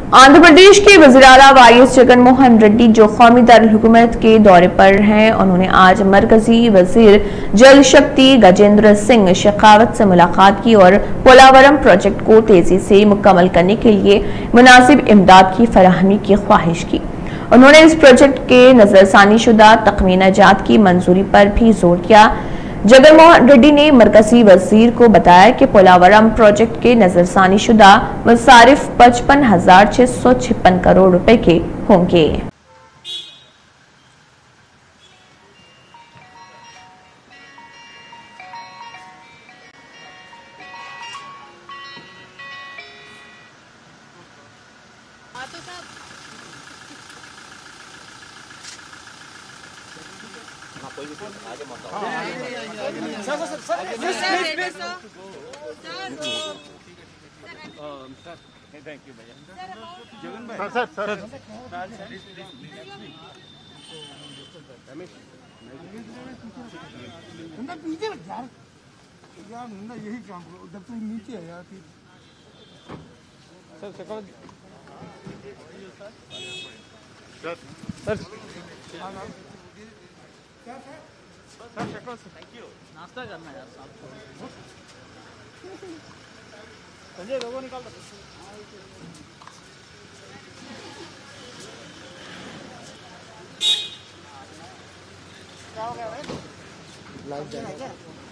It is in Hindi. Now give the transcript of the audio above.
आंध्र प्रदेश के वज़ीर-ए-आला वाईएस जगन मोहन रेड्डी जो कौमी दारुल-हुकूमत के दौरे पर हैं, उन्होंने आज मरकजी वजीर जल शक्ति गजेंद्र सिंह शेखावत से मुलाकात की और पोलावरम प्रोजेक्ट को तेजी से मुकम्मल करने के लिए मुनासिब इमदाद की फराहमी की ख्वाहिश की। उन्होंने इस प्रोजेक्ट के नजरसानी शुदा तख्मीना जात की मंजूरी पर भी जोर दिया। जगन मोहन रेड्डी ने मरकजी वजीर को बताया कि पोलावरम प्रोजेक्ट के नजरसानी शुदा मसारिफ 55,656 करोड़ रुपए के होंगे। थैंक यू भैया। जगन भाई सर पीछे यार मुन्ना यही काम करो जब तुम नीचे है यार सर सर थैंक यू। नाश्ता करना यार संजय लोगों निकाल दो। क्या हो गया भाई? लाइव